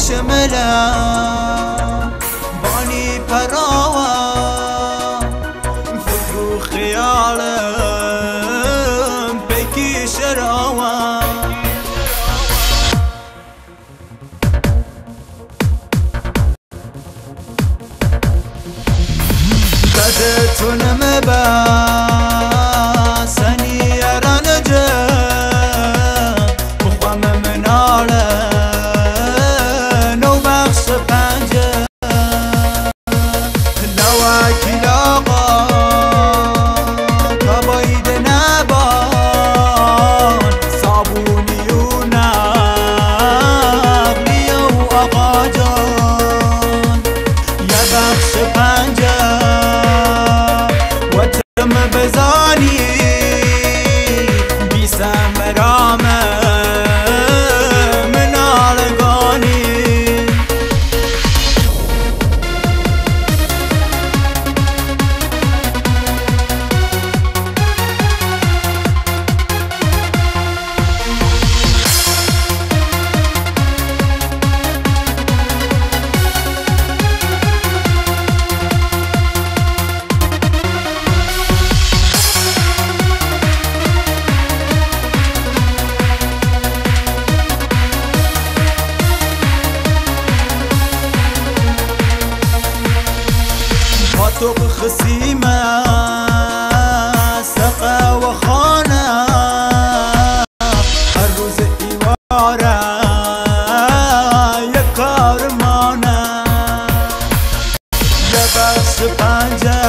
شملم بانی پراوم فکر و خیالم پیکی شراوم بدتونم بسنی ارانجم بخوام مناله نو بخش پنجم نواکی لاغا کباید نبان صابونی و نقلی و آقا جان یه بخش پنجم وطم بزانی بیسم رامه منالگانی خاطب خسيمة سقى وخانة الروز إيوارا يا كارمانة يا بس بانجا